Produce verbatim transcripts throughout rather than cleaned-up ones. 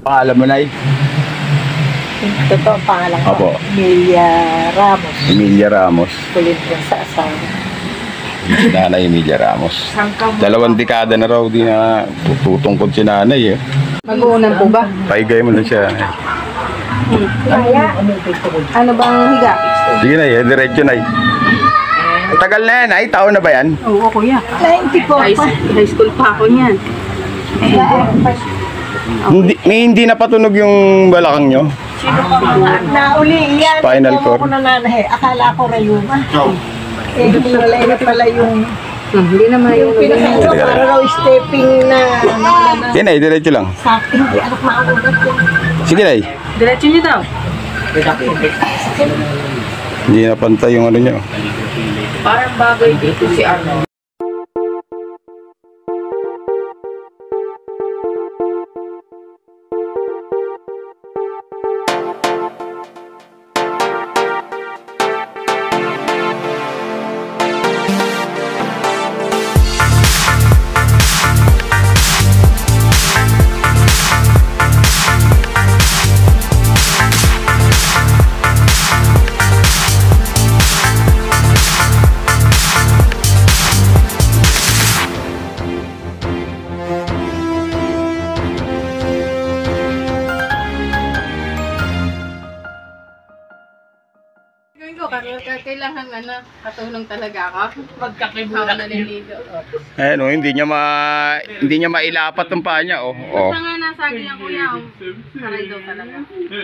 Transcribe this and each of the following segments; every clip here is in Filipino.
Pangalan mo, Nay? Totoo ang pangalan ko. Opo. Emilia Ramos. Emilia Ramos. Kulit ko sa asawa. Nanay Emilia Ramos. Dalawang dekada na raw di na tutungkod si nanay eh. Mag-uunan po ba? Paigay mo na siya. Hmm. Kaya, ano bang higa? Sige na eh, diretso na eh. Tagal na yan ay, taon na ba yan? Oo, kuya. ninety-four pa. High school pa ako niyan. Hindi, may hindi na patunog yung balakang nyo? Sino pa mga? Nauli, yan. Spinal cord. Ako na nanahe. Akala ko rayuma. Eh, wala na pala yung... Hmm, hindi naman yung pinakano. Para raw stepping na... Yan ay, diretso lang. Sa akin, hindi anak makakulat yun. Sige na eh. Diretso niyo daw. Hindi na pantay yung ano nyo. Parang bagay dito si Arno. Kailangan ano, katulong talaga ako. Magkakibulang naliligo. Eh no, hindi niya ma hindi niya mailapat ng paa niya oh. Oh. Basta nga nasagi niya kuya. Saray daw talaga.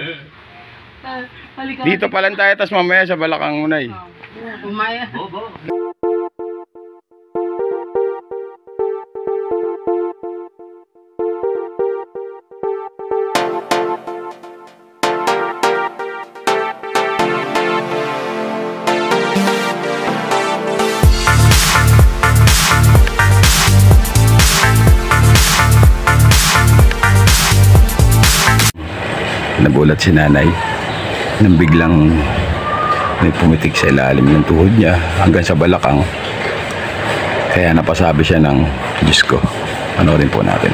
Dito pa lang tayo tas mamaya sa balakang unay. Umaya. Nagulat si nanay nang biglang may pumitik sa ilalim ng tuhod niya hanggang sa balakang, kaya napasabi siya ng Diyos ko. Panoorin po natin.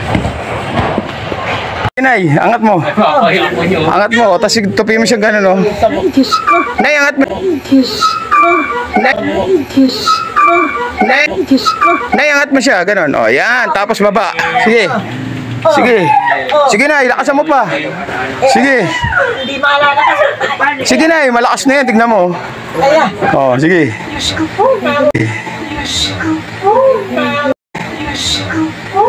Nay, angat mo. Angat mo, tapos tupi mo siya gano'n, no? Diyos ko. Nay, angat mo. Diyos ko. Nay, Diyos ko. Nay, Diyos ko. Nay, angat mo siya gano'n. O, yan, tapos baba. Sige. Sige. Sige na, ilakasan mo pa. Sige. Hindi maalala kasi. Sige na, malakas na yan, tignan mo. Kaya. Oh, sige. Diyos ko po. Diyos ko po. Diyos ko po.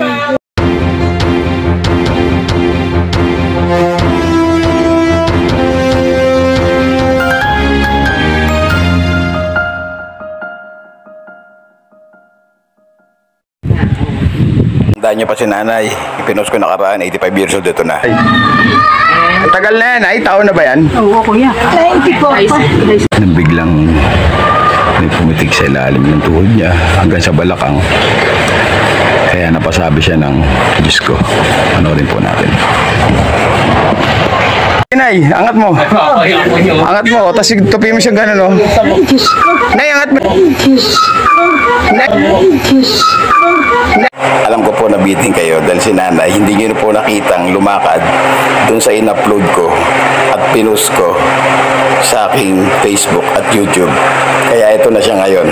Tandaan niyo pa si nanay, ipinost ko nakaraan, eighty-five years old, ito na. Ang tagal na yan, ay, taon na ba yan? Oo, kuya. ninety-four pa. Nang biglang may pumitik sa ilalim ng tuhod niya hanggang sa balakang, kaya napasabi siya ng Diyos ko. Panoorin po natin. Nay, angat mo. Angat mo, tapos tupi mo siya gano'n, no? Diyos ko. Nay, angat mo. Diyos ko. Nay. Diyos ko. Alam ko po na biting kayo dahil si nanay, hindi nyo po nakitang lumakad dun sa in-upload ko at pinost ko sa aking Facebook at YouTube. Kaya ito na siya ngayon.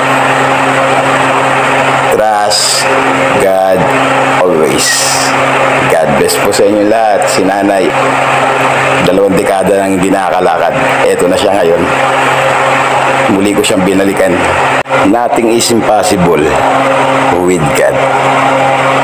Trust God always. God bless po sa inyo lahat. Si nanay, dalawang dekada nang hindi nakakalakad. Ito na siya ngayon. Muli ko siyang binalikan. Nothing is impossible with God.